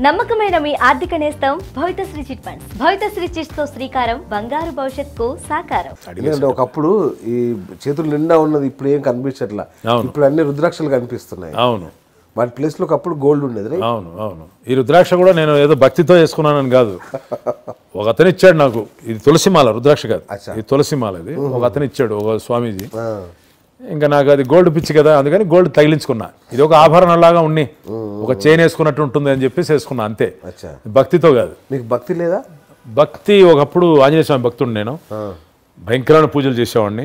నమ్మకమైన మీ ఆర్థిక నేస్తం Bhavitha Sri chit funds. Bhavitha Sri chits తో శ్రీకారం బంగారు భవిష్యత్తుకు సాకారం. ఒకప్పుడు ఈ చేతులు నిండా ఉన్నది ఇప్పుడు ఏం కనిపించట్లా, ఇప్పుడు అన్ని రుద్రాక్షలు కనిపిస్తున్నాయి. అవును, వాటి ప్లేస్ లో ఒకప్పుడు గోల్డ్ ఉండేది. అవును అవును. ఈ రుద్రాక్ష కూడా నేను ఏదో భక్తితో వేసుకున్నానని కాదు, ఒక అతను ఇచ్చాడు నాకు. ఇది తులసిమాల, రుద్రాక్ష కాదు, ఇది తులసిమాల. ఇది ఒక అతను ఇచ్చాడు, ఒక స్వామీజీ. ఇంకా నాకు అది గోల్డ్ పిచ్చి కదా, అందుకని గోల్డ్ తగిలించుకున్నా. ఇది ఒక ఆభరణలాగా ఉండి ఒక చైన్ వేసుకున్నట్టు ఉంటుంది అని చెప్పేసి వేసుకున్నా, అంతే. భక్తితో కాదు. మీకు భక్తి లేదా? భక్తి ఒకప్పుడు ఆంజనేయ స్వామి భక్తుడు నేను. భయంకరమైన పూజలు చేసేవాడిని.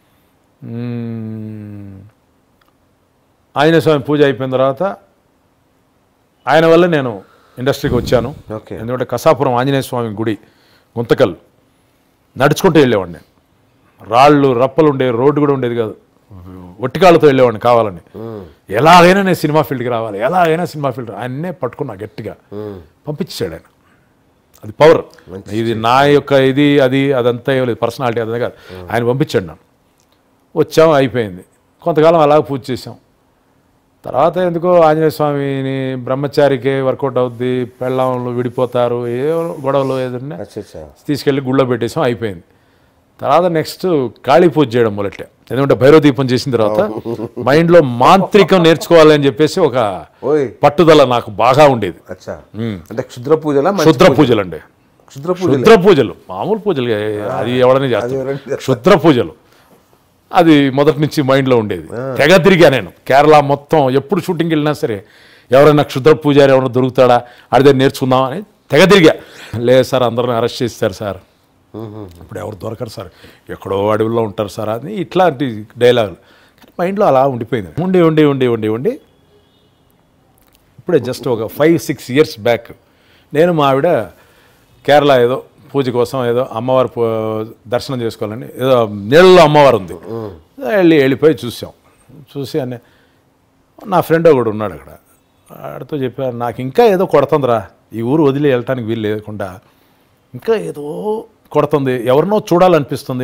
ఆంజనేయ స్వామి పూజ అయిపోయిన తర్వాత ఆయన వల్ల నేను ఇండస్ట్రీకి వచ్చాను. ఎందుకంటే కసాపురం ఆంజనేయ స్వామి గుడి గుంతకల్ నడుచుకుంటూ వెళ్ళేవాడిని. రాళ్ళు రప్పలు ఉండేవి, రోడ్డు కూడా ఉండేది కాదు. ఒట్టికాళ్ళతో వెళ్ళేవాడిని కావాలని. ఎలాగైనా నేను సినిమా ఫీల్డ్కి రావాలి, ఎలాగైనా సినిమా ఫీల్డ్. ఆయన్నే పట్టుకున్నా గట్టిగా, పంపించాడు ఆయన. అది పవర్. ఇది నా యొక్క ఇది అది అదంతా ఏం లేదు, పర్సనాలిటీ అదే కాదు. ఆయన పంపించాడు నన్ను. వచ్చాం, అయిపోయింది. కొంతకాలం అలాగ పూజ చేసాం. తర్వాత ఎందుకో ఆంజనేయ స్వామిని బ్రహ్మచారికే వర్కౌట్ అవుద్ది, పెళ్ళాంలు విడిపోతారు, ఏ గొడవలు ఏదన్నా తీసుకెళ్ళి గుళ్ళో పెట్టేసాం, అయిపోయింది. తర్వాత నెక్స్ట్ కాళీ పూజ చేయడం మొదలెట్టా. ఎందుకంటే భైరవ దీపం చేసిన తర్వాత మైండ్లో మాంత్రికం నేర్చుకోవాలని చెప్పేసి ఒక పట్టుదల నాకు బాగా ఉండేది. క్షుద్ర పూజలు అండి, క్షుద్ర పూజలు, మామూలు పూజలు అది ఎవడనే చేస్తారు. క్షుద్ర పూజలు అది మొదటి నుంచి మైండ్లో ఉండేది. తెగ తిరిగా నేను కేరళ మొత్తం. ఎప్పుడు షూటింగ్కి వెళ్ళినా సరే ఎవరైనా క్షుద్ర పూజారి ఎవరైనా దొరుకుతాడా, అడిదే నేర్చుకుందాం అని తెగ తిరిగా. లేదు సార్, అందరిని అరెస్ట్ చేస్తారు సార్, ఇప్పుడు ఎవరు దొరకరు సార్, ఎక్కడో అడవుల్లో ఉంటారు సార్ అని ఇట్లాంటి డైలాగులు. కానీ మైండ్లో అలా ఉండిపోయింది. ఉండి ఉండి ఉండి ఉండి ఉండి ఇప్పుడే జస్ట్ ఒక 5-6 years బ్యాక్ నేను మా ఆవిడ కేరళ ఏదో పూజ కోసం ఏదో అమ్మవారి దర్శనం చేసుకోవాలని, ఏదో నీళ్ళలో అమ్మవారు ఉంది, వెళ్ళిపోయి చూసాం. చూసి అనే నా ఫ్రెండ్ ఒకడు ఉన్నాడు అక్కడ, ఆడితో చెప్పాను, నాకు ఇంకా ఏదో కొడుతుందిరా, ఈ ఊరు వదిలి వెళ్ళటానికి వీలు లేకుండా ఇంకా ఏదో కొడుతుంది, ఎవరినో చూడాలనిపిస్తుంది.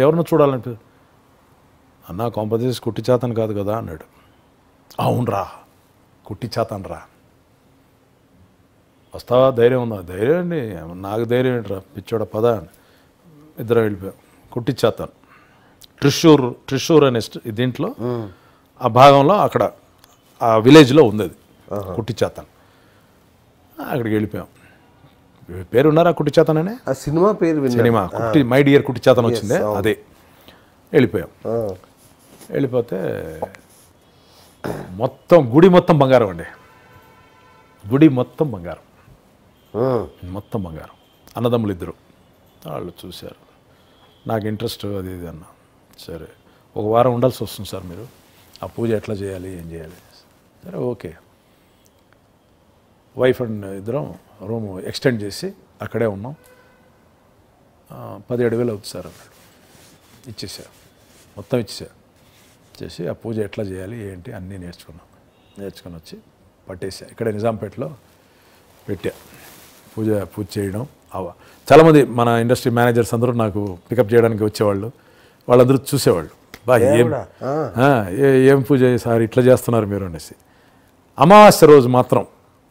అన్న కొంపదీసి కుట్టి చేతను కాదు కదా అన్నాడు. అవునరా, కుట్టి చేతను రా, వస్తావా, ధైర్యం ఉందా? ధైర్యం అండి, నాకు ధైర్యం ఏంట్రా, పిచ్చోడ పద అని ఇద్దరం వెళ్ళిపోయాం. కుట్టి చేతను ట్రిషూర్ అనే దీంట్లో ఆ భాగంలో అక్కడ ఆ విలేజ్లో ఉంది అది కుట్టి చేతను. అక్కడికి వెళ్ళిపోయాం. పేరున్నారా కుట్టి చేతన్ అనే సినిమా పేరు? సినిమా కుట్టి మై డియర్ కుట్టి చేతన్ వచ్చిందే, అదే. వెళ్ళిపోయాం. వెళ్ళిపోతే మొత్తం గుడి మొత్తం బంగారం అండి, గుడి మొత్తం బంగారం, మొత్తం బంగారం. అన్నదమ్ములు ఇద్దరు, వాళ్ళు చూశారు. నాకు ఇంట్రెస్ట్ అది ఇది అన్న. సరే, ఒక వారం ఉండాల్సి వస్తుంది సార్ మీరు, ఆ పూజ ఎట్లా చేయాలి, ఏం చేయాలి? సరే ఓకే. వైఫ్ అండ్ ఇద్దరం రూమ్ ఎక్స్టెండ్ చేసి అక్కడే ఉన్నాం. 17,000 అవుతుంది సార్ అన్నాడు. ఇచ్చేసా, మొత్తం ఇచ్చేసా. చేసి ఆ పూజ ఎట్లా చేయాలి ఏంటి అన్నీ నేర్చుకొని వచ్చి పట్టేసా. ఇక్కడ నిజాంపేటలో పెట్టా పూజ చేయడం. చాలామంది మన ఇండస్ట్రీ మేనేజర్స్ అందరూ నాకు పికప్ చేయడానికి వచ్చేవాళ్ళు. వాళ్ళందరూ చూసేవాళ్ళు, ఏం పూజ సార్ ఇట్లా చేస్తున్నారు మీరు అనేసి. అమావాస్య రోజు మాత్రం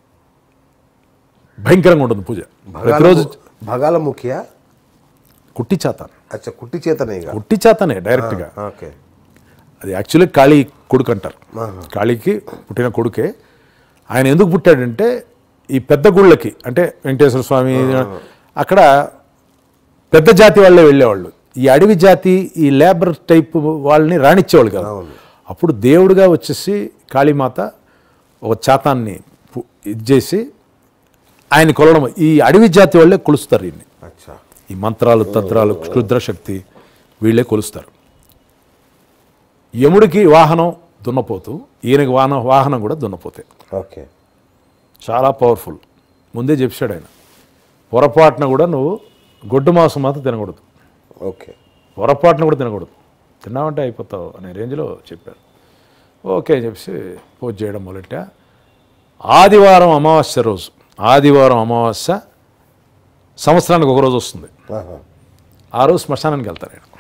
భయంకరంగా ఉంటుంది పూజ. ప్రతిరోజు భగాల ముఖ్య కుట్టి చేతన్. కుట్టి చేతనే డైరెక్ట్గా. అది యాక్చువల్లీ కాళీ కొడుకు అంటారు. కాళీకి పుట్టిన కొడుకే. ఆయన ఎందుకు పుట్టాడంటే ఈ పెద్ద గుళ్ళకి, అంటే వెంకటేశ్వర స్వామి అక్కడ పెద్ద జాతి వాళ్ళే వెళ్ళేవాళ్ళు. ఈ అడవి జాతి, ఈ లేబర్ టైప్ వాళ్ళని రాణించేవాళ్ళు కాదు. అప్పుడు దేవుడిగా వచ్చేసి కాళీమాత ఒక చాతాన్ని ఇది చేసి ఆయన కొలడం. ఈ అడవి జాతి వాళ్ళే కొలుస్తారు ఈయన్ని. ఈ మంత్రాలు తంత్రాలు క్షుద్రశక్తి వీళ్ళే కొలుస్తారు. యముడికి వాహనం దున్నపోతు, ఈయనకి వాహనం కూడా దున్నపోతే. ఓకే, చాలా పవర్ఫుల్. ముందే చెప్పాడు ఆయన, పొరపాటున కూడా నువ్వు గొడ్డు మాంసం మాత్రం తినకూడదు. ఓకే, పొరపాటున కూడా తినకూడదు, తిన్నావంటే అయిపోతావు అనే రేంజ్లో చెప్పాడు. ఓకే చెప్పి పూజ చేయడం మొదలెట్టా. ఆదివారం అమావాస్య సంవత్సరానికి ఒకరోజు వస్తుంది. ఆ రోజు శ్మశానానికి వెళ్తారు ఆయన.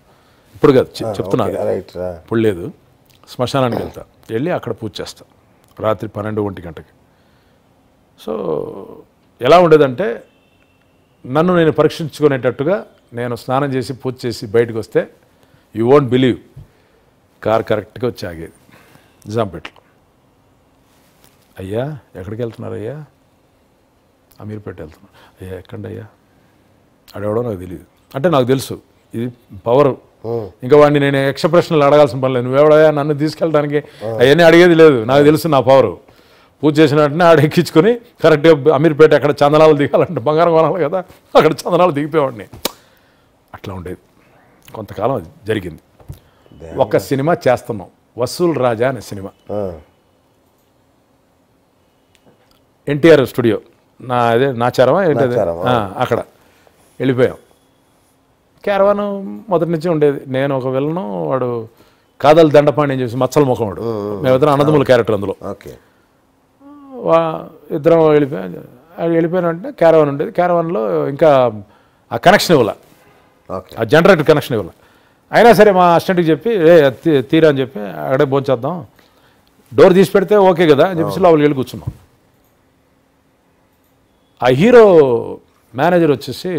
ఇప్పుడు కాదు చెప్తున్నా, ఇప్పుడు లేదు. శ్మశానానికి వెళ్తా, వెళ్ళి అక్కడ పూజ చేస్తా. రాత్రి 12-1 గంటకి. సో ఎలా ఉండేదంటే నన్ను నేను పరీక్షించుకునేటట్టుగా నేను స్నానం చేసి పూజ చేసి బయటకు వస్తే యూ వోంట్ బిలీవ్ కార్ కరెక్ట్గా వచ్చి ఆగేది నిజాంపేటలో. అయ్యా ఎక్కడికి వెళ్తున్నారు అయ్యా? అమీర్పేట వెళ్తున్నారు. అయ్యా ఎక్కండి అయ్యా? అడవడో నాకు తెలియదు. అంటే నాకు తెలుసు ఇది పవర్. ఇంకా వాడిని నేను యక్ష ప్రశ్నలు అడగాల్సిన పని లేదు. నువ్వెవడయా నన్ను తీసుకెళ్ళడానికి అవన్నీ అడిగేది లేదు. నాకు తెలుసు నా పవరు. పూజ చేసిన వెంటనే ఆడ ఎక్కించుకొని కరెక్ట్గా అమీర్పేట అక్కడ చందనాలు దిగాలంటే బంగారం కొనాలి కదా, అక్కడ చందనాలు దిగిపోయేవాడిని. అట్లా ఉండేది. కొంతకాలం అది జరిగింది. ఒక సినిమా చేస్తున్నాం, వసూల్ రాజా అనే సినిమా. ఎన్టీఆర్ స్టూడియో నాచారమా ఏంటది, అక్కడ వెళ్ళిపోయాం. క్యారవాన్ మొదటి నుంచి ఉండేది. నేను ఒక విలను, వాడు కాదల్ దండపాణి అని చెప్పేసి మచ్చల ముఖం వాడు. మేమిద్దరం అన్నదమ్ముల క్యారెక్టర్ అందులో. ఇద్దరం వెళ్ళిపోయినంటే క్యారవాన్ ఉండేది. క్యారవాన్లో ఇంకా ఆ కనెక్షన్ ఇవ్వాల, ఆ జనరేటర్ కనెక్షన్ ఇవ్వాల. అయినా సరే మా అసిస్టెంట్కి చెప్పి తీరా అని చెప్పి అక్కడే భోంచేద్దాం, డోర్ తీసి పెడితే ఓకే కదా అని చెప్పేసి లోపలికి వెళ్ళి కూర్చున్నాం. ఆ హీరో మేనేజర్ వచ్చేసి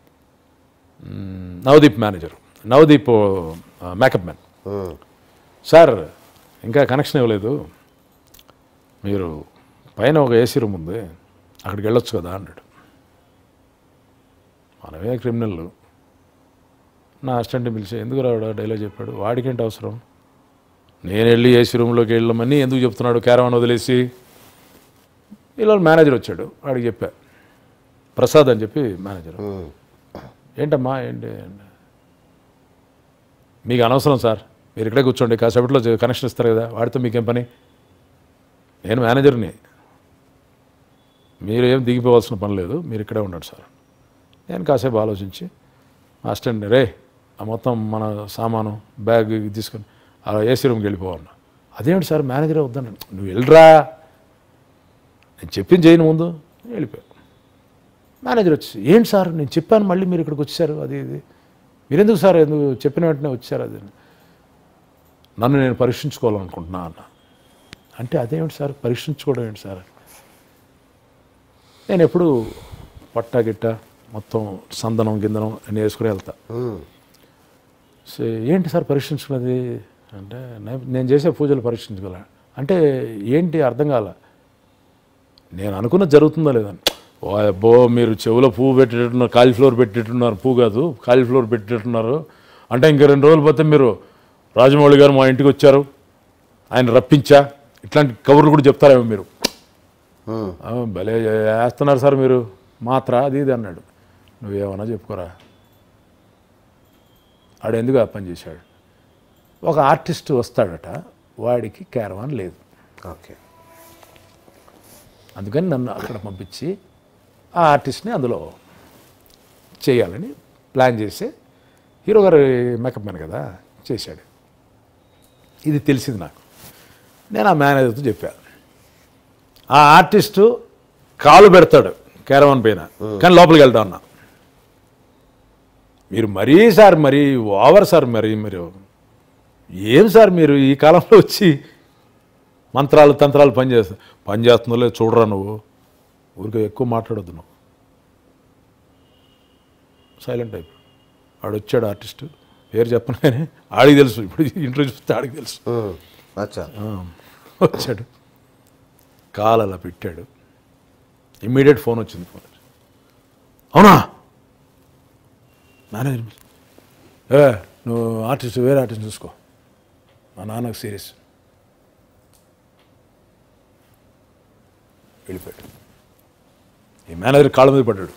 Navdeep manager, Navdeep makeup man. Sir ఇంకా కనెక్షన్ ఇవ్వలేదు, మీరు పైన ఒక ఏసీ రూమ్ ఉంది అక్కడికి వెళ్ళొచ్చు కదా అన్నాడు. మనమే క్రిమినల్. నా అసిస్టెంట్ని పిలిచి ఎందుకు రావడా డైలాగ్ చెప్పాడు. వాడికేంటి అవసరం, నేను వెళ్ళి ఏసీ రూమ్లోకి వెళ్ళమని ఎందుకు చెప్తున్నాడు క్యారవాన్ వదిలేసి. ఇలా మేనేజర్ వచ్చాడు, వాడికి చెప్పా, ప్రసాద్ అని చెప్పి మేనేజర్. ఏంటమ్మా ఏంటి, మీకు అనవసరం సార్, మీరు ఇక్కడే కూర్చోండి, కాసేపట్లో కనెక్షన్ ఇస్తారు కదా, వాడితో మీకేం పని, నేను మేనేజర్ని, మీరు ఏం దిగిపోవాల్సిన పని లేదు, మీరు ఇక్కడే ఉండండి సార్. నేను కాసేపు ఆలోచించి అసిస్టెంట్ని, రే ఆ మొత్తం మన సామాను బ్యాగ్ తీసుకొని ఆ ఏసీ రూమ్కి వెళ్ళిపోవన్నా. అదేంటి సార్ మేనేజరే వద్దన్నాడు. నువ్వు వెళ్ళరా, నేను చెప్పింది చేయను ముందు. వెళ్ళిపోయాను. మేనేజర్ వచ్చి, ఏంటి సార్ నేను చెప్పాను మళ్ళీ మీరు ఇక్కడికి వచ్చారు, అది ఇది మీరెందుకు సార్, ఎందుకు చెప్పిన వెంటనే వచ్చారు, అది నన్ను నేను పరీక్షించుకోవాలనుకుంటున్నా అన్న. అంటే అదేమిటి సార్ పరీక్షించుకోవడం ఏంటి సార్, నేను ఎప్పుడు పట్టా గిట్ట మొత్తం సందనం గిందనం అన్నీ వేసుకుని వెళ్తా. సో ఏంటి సార్ పరీక్షించుకున్నది అంటే, నేను చేసే పూజలు పరీక్షించుకోలే అంటే ఏంటి అర్థం కాల. నేను అనుకున్నది జరుగుతుందో లేదని. ఓ అబ్బో మీరు చెవులో పువ్వు పెట్టేటట్టున్నారు, కాలీఫ్లవర్ పెట్టేట్టున్నారు, పువ్వు కాదు కాలీఫ్లవర్ పెట్టేటట్టున్నారు అంటే ఇంకా 2 రోజులు పోతే మీరు రాజమౌళి గారు మా ఇంటికి వచ్చారు, ఆయన రప్పించా, ఇట్లాంటి కబుర్లు కూడా చెప్తారేమో మీరు. భలే వేస్తున్నారు సార్ మీరు మాత్ర అది ఇది అన్నాడు. నువ్వేమన్నా చెప్పుకోరా, ఆడు ఎందుకు ఆ పని చేశాడు. ఒక ఆర్టిస్ట్ వస్తాడట, వాడికి క్యారవాన్ లేదు, ఓకే, అందుకని నన్ను అక్కడ పంపించి ఆ ఆర్టిస్ట్ని అందులో చేయాలని ప్లాన్ చేసి, హీరో గారు మేకప్ మ్యాన్ కదా చేశాడు. ఇది తెలిసింది నాకు. నేను ఆ మేనేజర్తో చెప్పాను, ఆ ఆర్టిస్టు కాలు పెడతాడు క్యారవాన్ పైన కానీ లోపలికి వెళ్తా ఉన్నా. మీరు మరీ సార్ మరీ ఓవర్ సార్, మరి మీరు ఏం సార్ మీరు ఈ కాలంలో వచ్చి మంత్రాలు తంత్రాలు పనిచేస్తుందో లేదు చూడరా, నువ్వు ఊరికే ఎక్కువ మాట్లాడొద్దు, నువ్వు సైలెంట్ అయిపో. ఆడు వచ్చాడు ఆర్టిస్టు, పేరు చెప్పను కానీ ఆడికి తెలుసు, ఇప్పుడు ఇంటర్వ్యూ చూస్తే ఆడికి తెలుసు. వచ్చాడు, కాలు అలా పెట్టాడు, ఇమ్మీడియట్ ఫోన్ వచ్చింది. అవునా మేనేజర్, నువ్వు ఆర్టిస్ట్ వేరే ఆర్టిస్ట్ చూసుకో, మా నాన్నకు సీరియస్. వెళ్ళిపోయాడు. ఈ మేనేజర్ కాళ్ళ మీద పడ్డాడు.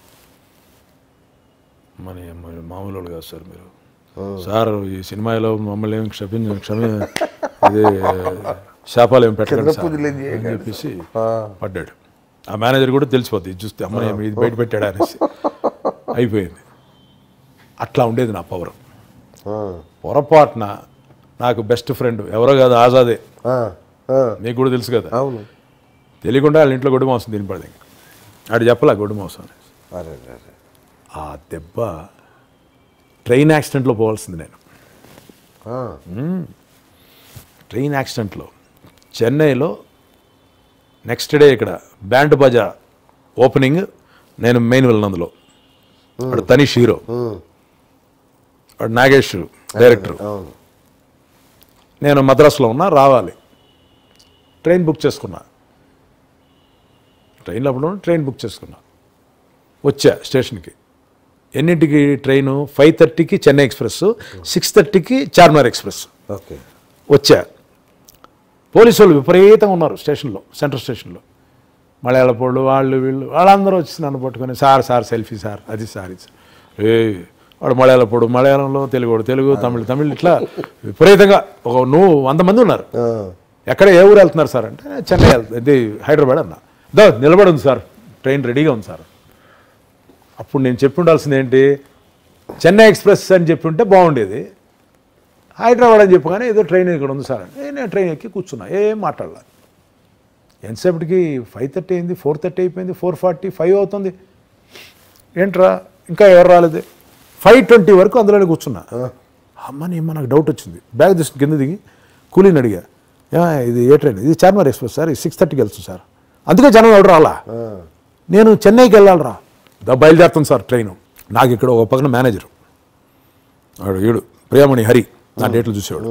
మామూలు వాళ్ళు కాదు సార్ మీరు, సార్ ఈ సినిమాలో మమ్మల్ని ఏమి ఇది శాపాలు ఏమి పెట్టండి అని చెప్పేసి పడ్డాడు. ఆ మేనేజర్ కూడా తెలిసిపోద్ది, ఇది చూస్తే అమ్మని ఇది బయట పెట్టాడా అనేసి. అయిపోయింది. అట్లా ఉండేది నా పవర్. పొరపాటున నాకు బెస్ట్ ఫ్రెండ్ ఎవరో కాదు, ఆజాదే, నీకు కూడా తెలుసు కదా, తెలియకుండా వాళ్ళ ఇంట్లో గొడ్డు మాంసం తినిపడదు. ఆడు చెప్పలే గొడ్డు మాంసం. ఆ దెబ్బ ట్రైన్ యాక్సిడెంట్లో పోవాల్సింది నేను. ట్రైన్ యాక్సిడెంట్లో చెన్నైలో నెక్స్ట్ డే ఇక్కడ బ్యాండ్ బాజా ఓపెనింగ్, నేను మెయిన్ విలన్ అందులో. వాడు తనీష్ హీరో, వాడు నాగేష్ డైరెక్టర్. నేను మద్రాసులో ఉన్నా, రావాలి. ట్రైన్ బుక్ చేసుకున్నా, ట్రైన్లో అప్పుడు ట్రైన్ బుక్ చేసుకున్నా. వచ్చా స్టేషన్కి. ఎన్నింటికి ట్రైను? 5:30కి చెన్నై ఎక్స్ప్రెస్, 6:30కి చార్మినార్ ఎక్స్ప్రెస్. ఓకే. వచ్చా. పోలీసు వాళ్ళు విపరీతంగా ఉన్నారు స్టేషన్లో, సెంట్రల్ స్టేషన్లో. మలయాళపోళ్ళు వాళ్ళు వీళ్ళు వాళ్ళందరూ వచ్చి నన్ను పట్టుకొని, సార్ సార్ సెల్ఫీ సార్, అది సార్ ఇది సార్. వాడు మలయాళపోడు మలయాళంలో, తెలుగు, తమిళ్ ఇట్లా విపరీతంగా ఒక 100 మంది ఉన్నారు. ఎక్కడ ఏ ఊరు వెళ్తున్నారు సార్ అంటే, చెన్నై ఇది హైదరాబాద్ అన్న. నిలబడి ఉంది సార్, ట్రైన్ రెడీగా ఉంది సార్. అప్పుడు నేను చెప్పి ఉండాల్సింది ఏంటి, చెన్నై ఎక్స్ప్రెస్ అని చెప్పి ఉంటే బాగుండేది. హైదరాబాద్ అని చెప్పగానే ఏదో ట్రైన్ ఇక్కడ ఉంది సార్ అంటే నేను ట్రైన్ ఎక్కి కూర్చున్నా, ఏం మాట్లాడలే. ఎంతసేపటికి 5:30 అయింది, 4:30 అయిపోయింది, 4:40, 5 అవుతుంది. ఏంట్రా ఇంకా ఎవరు రాలేదు? 5:20 వరకు అందులోనే కూర్చున్నా. అమ్మని నాకు డౌట్ వచ్చింది. బ్యాగ్ తీసుకుని కింద దిగి కూలీని అడిగా, ఇది ఏ ట్రైన్? ఇది చార్మినార్ ఎక్స్ప్రెస్ సార్, ఇది 6:30కి వెళ్తుంది సార్. అందుకే జనం ఎవరు రాలా, నేను చెన్నైకి వెళ్ళాలరా. బయలుదేరుతాను సార్ ట్రైను. నాకు ఇక్కడ ఒక పక్కన మేనేజరు వాడు ప్రియమణి హరి, నా డేట్లు చూసేవాడు.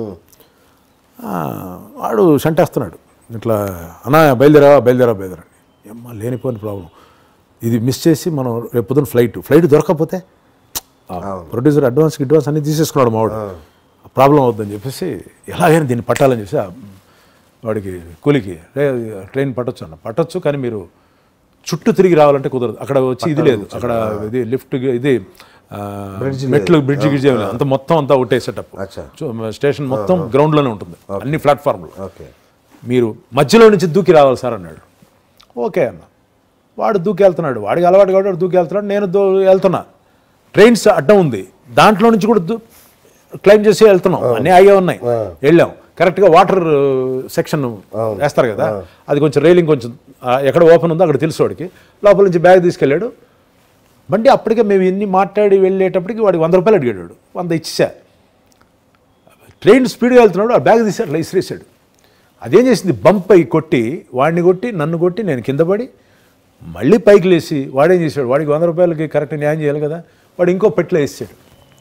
వాడు షంటేస్తున్నాడు ఇట్లా, అన్నా బయలుదేరా. అమ్మ లేనిపోయిన ప్రాబ్లం, ఇది మిస్ చేసి మనం రేపు పొద్దున ఫ్లైట్ దొరకకపోతే ప్రొడ్యూసర్ అడ్వాన్స్ అన్నీ తీసేసుకున్నాడు మావాడు, ప్రాబ్లం అవుద్దని చెప్పేసి ఎలాగైనా దీన్ని పట్టాలని చెప్పి వాడికి కూలికి, ట్రైన్ పట్టొచ్చు కానీ మీరు చుట్టూ తిరిగి రావాలంటే కుదరదు, అక్కడ వచ్చి ఇది లేదు, అక్కడ ఇది లిఫ్ట్, ఇది మెట్లు, బ్రిడ్జ్ అంత మొత్తం అంతా ఒకటే సెటప్. స్టేషన్ మొత్తం గ్రౌండ్లోనే ఉంటుంది, అన్ని ప్లాట్ఫామ్లు. మీరు మధ్యలో నుంచి దూకి రావాలి సార్ అన్నాడు. ఓకే అన్న. వాడు దూకి వెళ్తున్నాడు, వాడికి అలవాటు కాబట్టి దూకి వెళ్తున్నాడు, నేను వెళ్తున్నా. ట్రైన్స్ అడ్డం ఉంది, దాంట్లో నుంచి కూడా క్లైమ్ చేసి వెళ్తున్నాం, అన్నీ ఆగే ఉన్నాయి. వెళ్ళాం కరెక్ట్గా వాటర్ సెక్షన్ వేస్తారు కదా, అది కొంచెం రైలింగ్ కొంచెం ఎక్కడ ఓపెన్ ఉందో అక్కడ తెలుసు వాడికి. లోపల నుంచి బ్యాగ్ తీసుకెళ్ళాడు. బండి అప్పటికే మేము ఎన్ని మాట్లాడి వెళ్ళేటప్పటికి వాడికి 100 రూపాయలు అడిగాడు. 100 ఇచ్చా. ట్రైన్ స్పీడ్గా వెళ్తున్నాడు, ఆ బ్యాగ్ తీసి అట్లా ఇసిరేసాడు. అదేం చేసింది, బంప్ అయ్యి కొట్టి, వాడిని కొట్టి, నన్ను కొట్టి, నేను కింద పడి మళ్ళీ పైకి లేచి వాడేం చేశాడు, వాడికి 100 రూపాయలకి కరెక్ట్ న్యాయం చేయాలి కదా, వాడు ఇంకో పెట్టెలో వేసాడు.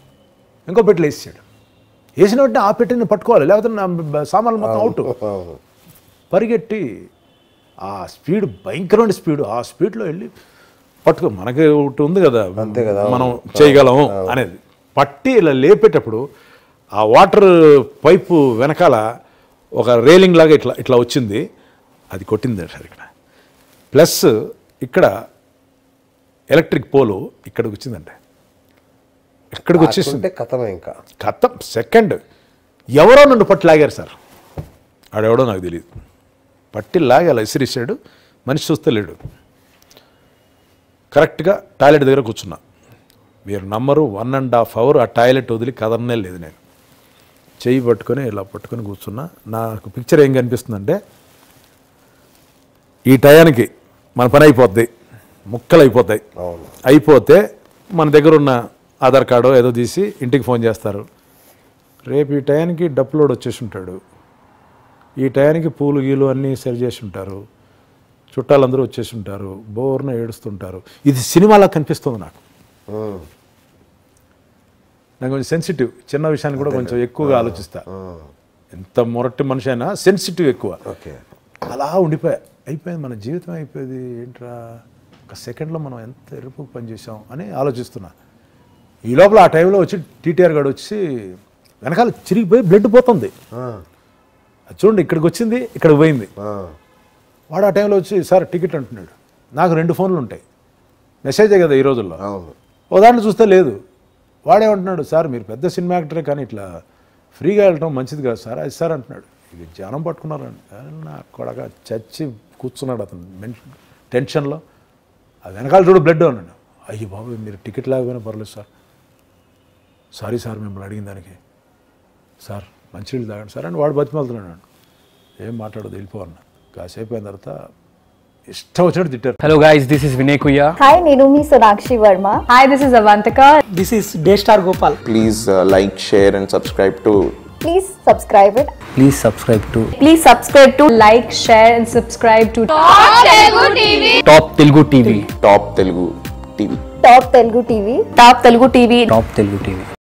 వేసిన వెంటనే ఆ పెట్టెని పట్టుకోవాలి, లేకపోతే నా సామాన్లు మొత్తం అవుట్. పరిగెట్టి ఆ స్పీడ్, భయంకరమైన స్పీడ్, ఆ స్పీడ్లో వెళ్ళి పట్టుకో, మనకి ఒకటి ఉంది కదా మనం చేయగలము అనేది, పట్టి ఇలా లేపేటప్పుడు ఆ వాటర్ పైపు వెనకాల ఒక రైలింగ్ లాగా ఇట్లా వచ్చింది, అది కొట్టింది సార్ ఇక్కడ. ప్లస్ ఇక్కడ ఎలక్ట్రిక్ పోలు ఇక్కడికి వచ్చిందంటే, ఇక్కడికి వచ్చేసింది కథం. సెకండ్ ఎవరో నన్ను పట్టి లాగారు సార్, ఆడెవడో నాకు తెలియదు, పట్టి లాగి అలా ఇసిరిసాడు. మనిషి చూస్తే లేడు. కరెక్ట్గా టాయిలెట్ దగ్గర కూర్చున్నా. మీరు నమ్మరు, 1.5 hour ఆ టాయిలెట్ వదిలి కదలనే లేదు. నేను చెయ్యి పట్టుకొని ఇలా పట్టుకొని కూర్చున్నా. నాకు పిక్చర్ ఏం కనిపిస్తుందంటే, ఈ టయానికి మన పని అయిపోద్ది, ముక్కలు అయిపోతాయి. అయిపోతే మన దగ్గర ఉన్న ఆధార్ కార్డు ఏదో తీసి ఇంటికి ఫోన్ చేస్తారు. రేపు ఈ టయానికి డప్పులోడు వచ్చేసి ఉంటాడు, ఈ టయానికి పూలు గీలు అన్నీ సరి చేసి ఉంటారు, చుట్టాలందరూ వచ్చేసి ఉంటారు, బోర్న ఏడుస్తుంటారు. ఇది సినిమాలా కనిపిస్తుంది నాకు. నాకు కొంచెం సెన్సిటివ్, చిన్న విషయాన్ని కూడా కొంచెం ఎక్కువగా ఆలోచిస్తా. ఎంత మొరటి మనిషి అయినా సెన్సిటివ్ ఎక్కువ. అలా అయిపోయింది మన జీవితం, అయిపోయింది ఏంట్రా, ఒక సెకండ్లో మనం ఎంత ఎరుపు పనిచేసాం అని ఆలోచిస్తున్నా. ఈ లోపల ఆ టైంలో వచ్చి టీటీఆర్ గారు వచ్చి వెనకాల చిరిగిపోయి బ్లడ్ పోతుంది. చూడండి, ఇక్కడికి వచ్చింది, ఇక్కడికి పోయింది. వాడు ఆ టైంలో వచ్చి సార్ టికెట్ అంటున్నాడు. నాకు 2 ఫోన్లు ఉంటాయి, మెసేజే కదా ఈ రోజుల్లో. ఓ దాంట్లో చూస్తే లేదు. వాడేమంటున్నాడు, సార్ మీరు పెద్ద సినిమా యాక్టరే కానీ ఇట్లా ఫ్రీగా వెళ్ళటం మంచిది కాదు సార్, అది సార్ అంటున్నాడు. ఇది జనం పట్టుకున్నారండి. నా కొడక చచ్చి కూర్చున్నాడు అతను టెన్షన్లో. అది వెనకాల చూడు బ్లడ్ అన్నాడు. అయ్యి బాబు మీరు టికెట్ లేకపోయినా పర్లేదు సార్, సారీ సార్ మిమ్మల్ని అడిగిన దానికి, సార్ మంచినీళ్ళు తాగండి సార్ అని వాడు బతిమాలుతున్నాడు. ఏం మాట్లాడదు, వెళ్ళిపోవన్నా. కాసేపు అయిన తర్వాత ఇష్టం వచ్చినట్టు తిట్టారు. Hello guys, this is Vinay Kuya. Hi, Nirumi Sonakshi Verma. Hi, this is Avantika. This is Daystar Gopal. Please like, share and subscribe to Please subscribe it. Please subscribe to Please subscribe to like, share and subscribe to Top Telugu TV. Top Telugu TV. Top Telugu TV. Top Telugu TV. Top Telugu TV.